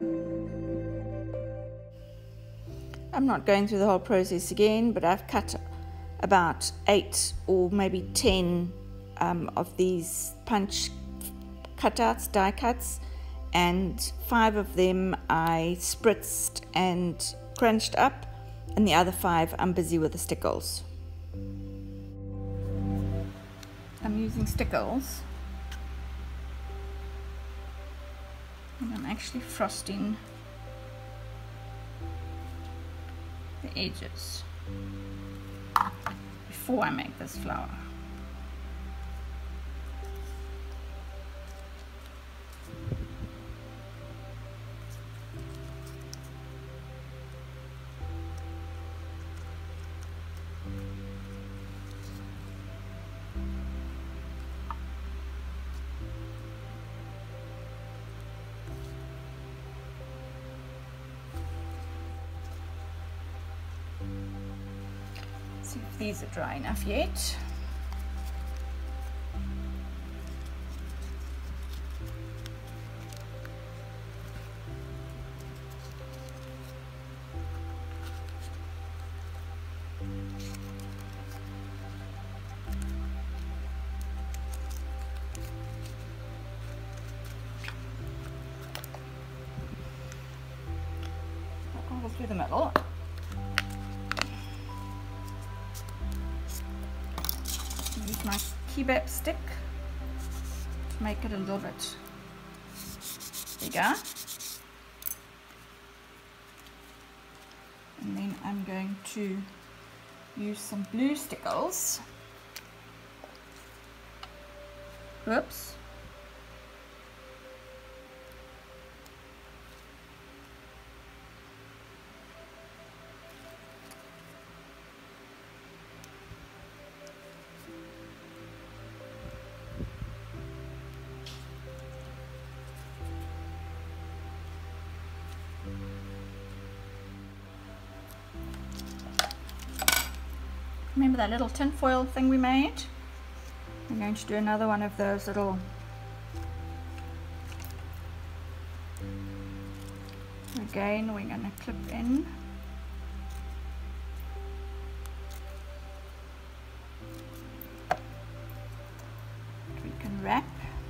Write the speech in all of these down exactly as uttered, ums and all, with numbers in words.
I'm not going through the whole process again, but I've cut about eight or maybe ten um, of these punch cutouts, die cuts, and five of them I spritzed and crunched up, and the other five I'm busy with the stickles. I'm using stickles and I'm actually frosting the edges before I make this flower. See if these are dry enough yet. I'll go through the middle. Use my kebab stick to make it a little bit bigger, and then I'm going to use some blue stickles. Whoops. Remember that little tin foil thing we made? I'm going to do another one of those little again we're going to clip in. We can wrap.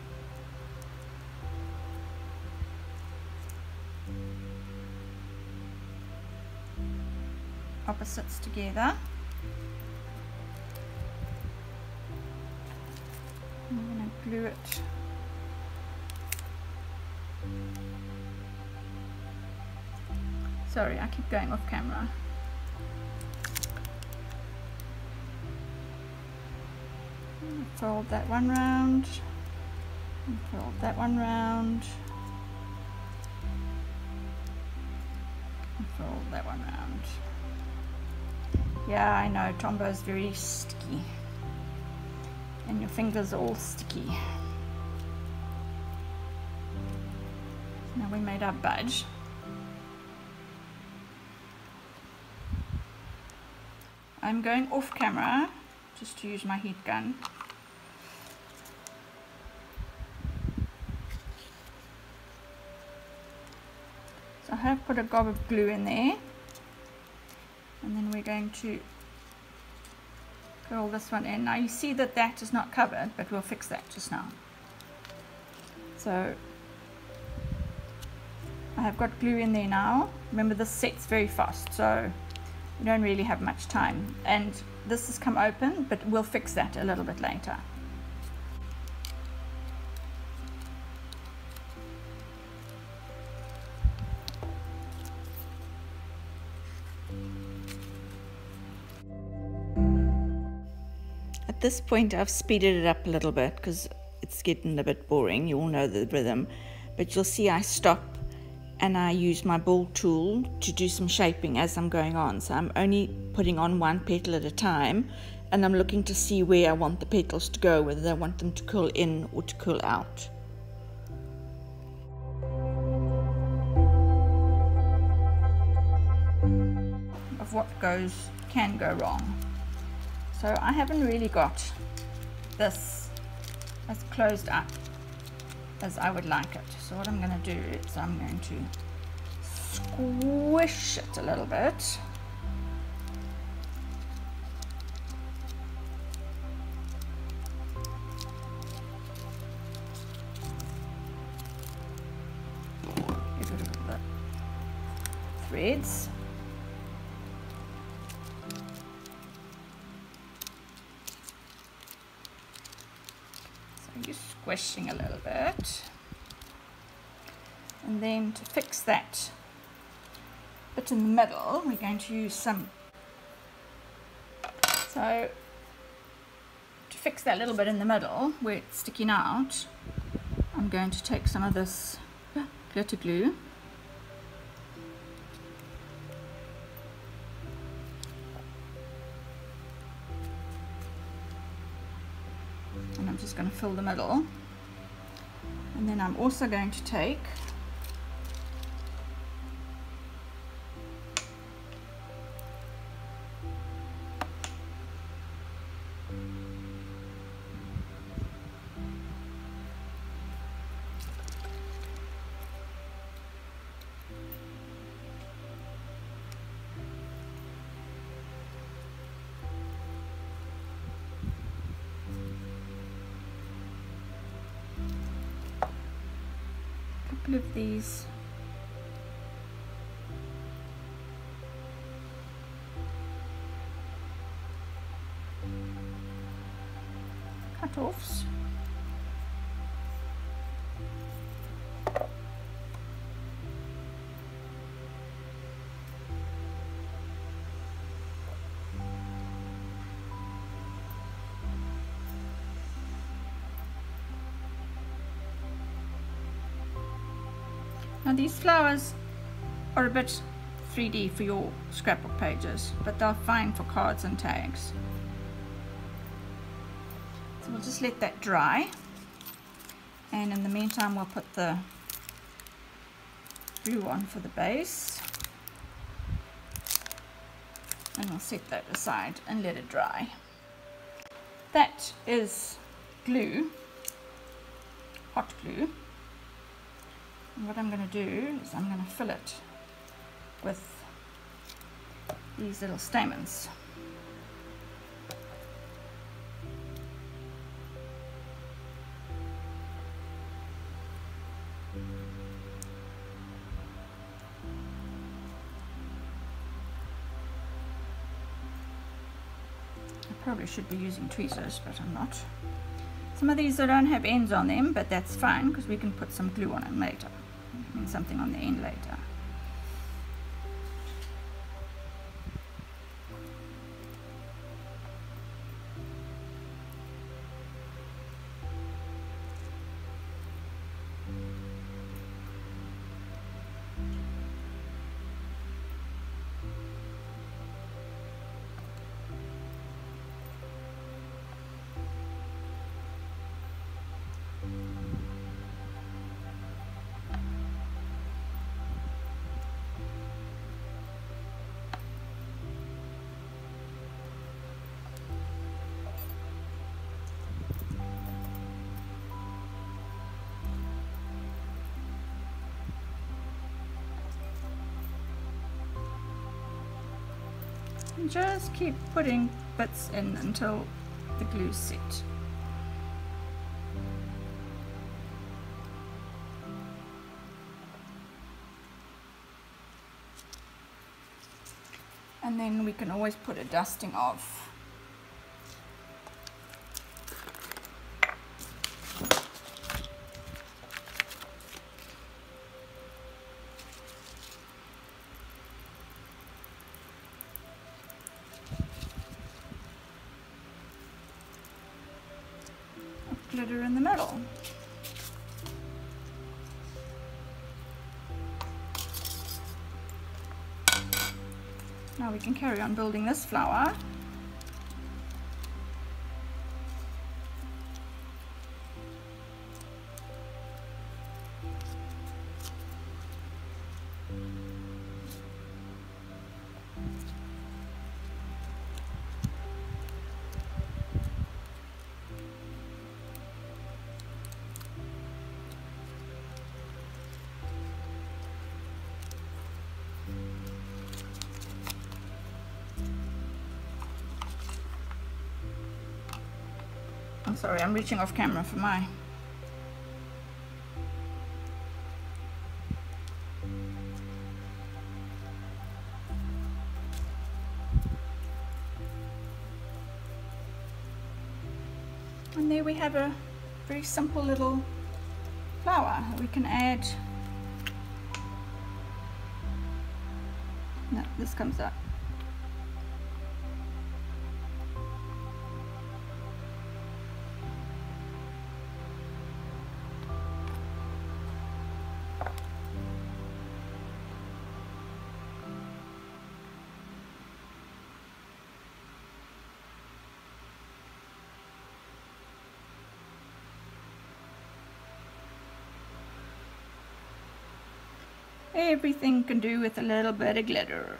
Opposites together. I'm going to glue it sorry I keep going off camera. Fold that one round and fold that one round and fold that one round. Yeah, I know Tombow is very sticky and your fingers are all sticky. Now we made our budge. I'm going off camera just to use my heat gun. So I have put a gob of glue in there, and then we're going to curl this one in. Now you see that that is not covered, but we'll fix that just now. So I have got glue in there now. Remember, this sets very fast, so you don't really have much time. And this has come open, but we'll fix that a little bit later. At this point I've speeded it up a little bit because it's getting a bit boring. You all know the rhythm, but you'll see I stop and I use my ball tool to do some shaping as I'm going on. So I'm only putting on one petal at a time, and I'm looking to see where I want the petals to go, whether I want them to curl in or to curl out. Of what goes can go wrong. So I haven't really got this as closed up as I would like it. So what I'm going to do is I'm going to squish it a little bit. Get rid of the threads. So you're squishing a little bit. And then to fix that bit in the middle, we're going to use some, so to fix that little bit in the middle where it's sticking out, I'm going to take some of this glitter glue and I'm just going to fill the middle, and then I'm also going to take couple of these cut-offs. Now these flowers are a bit three D for your scrapbook pages, but they're fine for cards and tags. So we'll just let that dry, and in the meantime we'll put the glue on for the base, and we'll set that aside and let it dry. That is glue, hot glue. And what I'm going to do is I'm going to fill it with these little stamens. I probably should be using tweezers, but I'm not. Some of these don't have ends on them, but that's fine because we can put some glue on them later. I mean, something on the end later. And just keep putting bits in until the glue's set. And then we can always put a dusting of glitter in the middle. Now we can carry on building this flower. I'm sorry, I'm reaching off camera for my and there we have a very simple little flower. We can add, no, this comes up. Everything can do with a little bit of glitter.